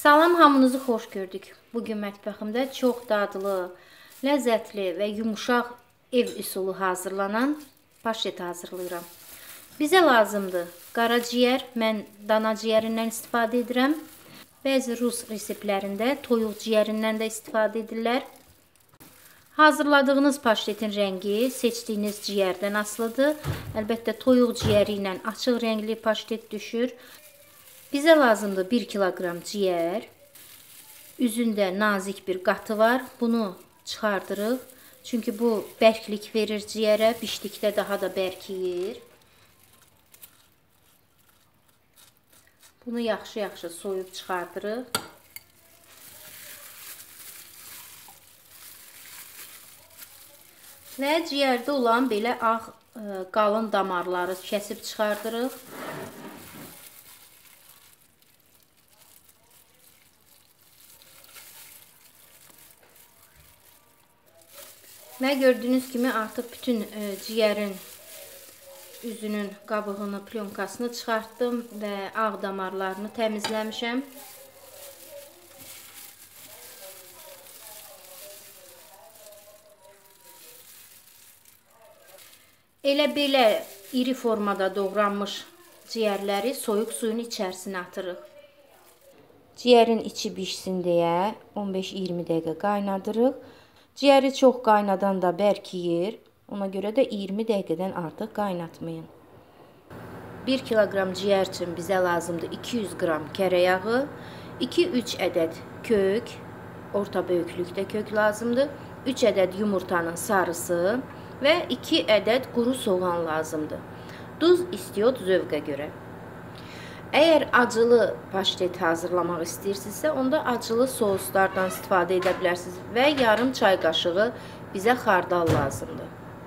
Salam, hamınızı xoş gördük. Bugün mətbəximdə çox dadlı, ləzzətli və yumuşaq ev üsulu hazırlanan paşet hazırlayıram. Bizə lazımdır qaraciyər, mən dana ciyərindən istifadə edirəm. Bəzi rus reseptlərində toyuq ciyərindən də istifadə edirlər. Hazırladığınız paşetin rəngi seçdiyiniz ciyərdən asılıdır. Əlbəttə toyuq ciyəri ilə açıq rəngli paşet düşür. Bizə lazımdır 1 kiloqram ciyər. Üzündə nazik bir qatı var. Bunu çıxardırıq. Çünki bu bərklik verir ciyərə. Bişdikdə daha da bərkiyir. Bunu yaxşı-yaxşı soyub çıxardırıq. Və ciyərdə olan belə ağ qalın damarları kəsib çıxardırıq. Və gördüyünüz kimi artıq bütün ciyərin üzünün qabığını, plonkasını çıxartdım və ağ damarlarını təmizləmişəm. Elə belə iri formada doğranmış ciyərləri soyuq suyun içərisinə atırıq. Ciyərin içi bişsin deyə 15-20 dəqiqə qaynadırıq. Ciyəri çox qaynadan da bərkiyir. Ona görə də 20 dəqiqədən artıq qaynatmayın. 1 kiloqram ciyər üçün bizə lazımdır 200 qram kərə yağı, 2-3 ədəd kök, orta böyüklükdə kök lazımdır, 3 ədəd yumurtanın sarısı və 2 ədəd quru soğan lazımdır. Duz istiot zövqə görə. Əgər acılı paşet hazırlamaq istəyirsinizsə, onda acılı soslardan istifadə edə bilərsiniz və yarım çay qaşığı bizə xardal lazımdır.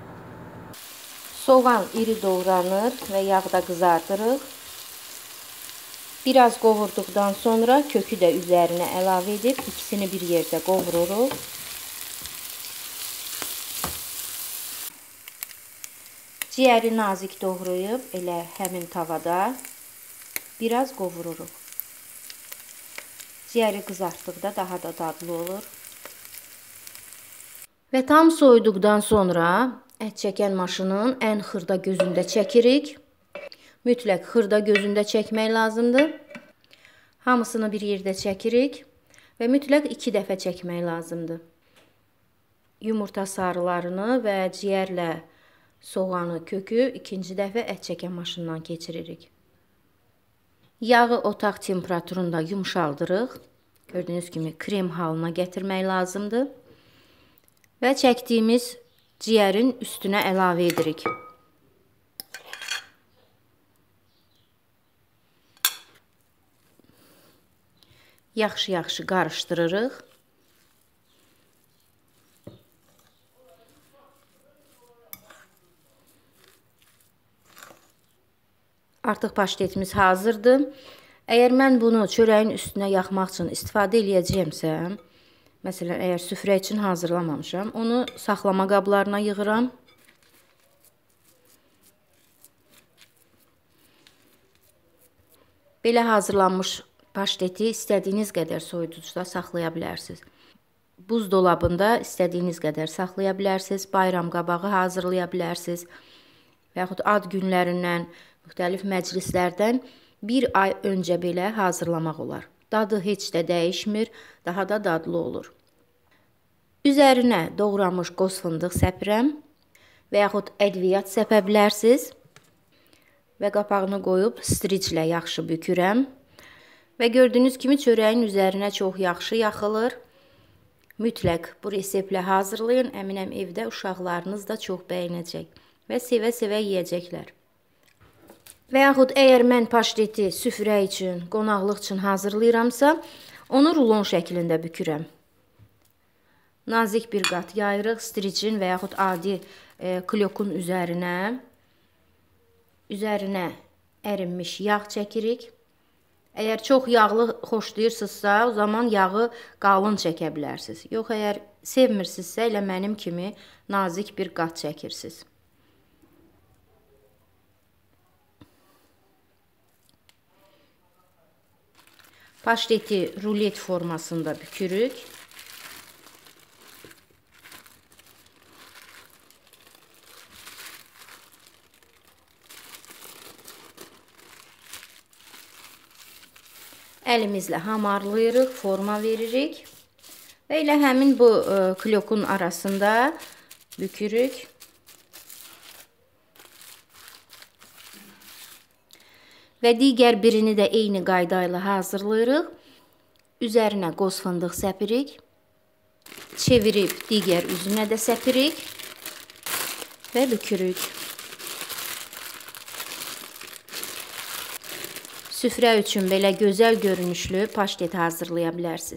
Soğan iri doğranır və yağda qızardırıq. Biraz qovurduqdan sonra kökü də üzərinə əlavə edib ikisini bir yerdə qovururuq. Ciyəri nazik doğrayıb elə həmin tavada biraz qovururuq. Ciyəri qızartdıqda daha da dadlı olur. Və tam soyuduqdan sonra ət çəkən maşının ən xırda gözündə çəkirik. Mütləq xırda gözündə çəkmək lazımdır. Hamısını bir yerdə çəkirik və mütləq 2 dəfə çəkmək lazımdır. Yumurta sarılarını və ciyərlə soğanı, kökü ikinci dəfə ət çəkən maşından keçiririk. Yağı otaq temperaturunda yumşaldırıq. Gördüyünüz kimi krem halına gətirmək lazımdır. Və çəkdiyimiz ciyərin üstünə əlavə edirik. Yaxşı-yaxşı qarışdırırıq. Artıq paşetimiz hazırdır. Əgər mən bunu çörəyin üstünə yaxmaq üçün istifadə edəcəyəmsə, məsələn, əgər süfrə üçün hazırlamamışam, onu saxlama qablarına yığıram. Belə hazırlanmış paşeti istədiyiniz qədər soyuducuda saxlaya bilərsiniz. Buzdolabında istədiyiniz qədər saxlaya bilərsiniz. Bayram qabağı hazırlaya bilərsiniz. Və yaxud ad günlərindən, müxtəlif məclislərdən bir ay öncə belə hazırlamaq olar. Dadı heç də dəyişmir, daha da dadlı olur. Üzərinə doğranmış qoz fındıq səpirəm və yaxud ədviyyat səpə bilərsiniz. Və qapağını qoyub striclə yaxşı bükürəm. Və gördüyünüz kimi çörəyin üzərinə çox yaxşı yaxılır. Mütləq bu reseptlə hazırlayın. Əminəm evdə uşaqlarınız da çox bəyənəcək və sevə-sevə yeyəcəklər. Və yaxud əgər mən paşeti süfrə üçün, qonaqlıq üçün hazırlayıramsa, onu rulon şəklində bükürəm. Nazik bir qat yayırıq stricin və yaxud adi klokun üzərinə. Üzərinə ərinmiş yağ çəkirik. Əgər çox yağlı xoşlayırsınızsa, o zaman yağı qalın çəkə bilərsiniz. Yox, əgər sevmirsinizsə, elə mənim kimi nazik bir qat çəkirsiniz. Paşteti rulet formasında bükürük. Əlimizlə hamarlayırıq, forma veririk və elə həmin bu klokun arasında bükürük. Və digər birini də eyni qayda ilə hazırlayırıq. Üzərinə qoz fındıq səpirik. Çevirib digər üzünə də səpirik və bükürük. Süfrə üçün belə gözəl görünüşlü paştet hazırlaya bilərsiniz.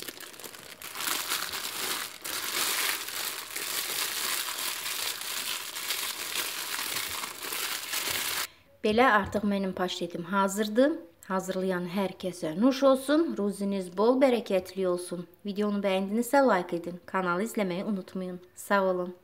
Belə artıq mənim paştetim hazırdır. Hazırlayan hər kəsə nuş olsun, ruziniz bol bərəkətli olsun. Videonu bəyəndinizsə like edin, kanalı izləməyi unutmayın. Sağ olun.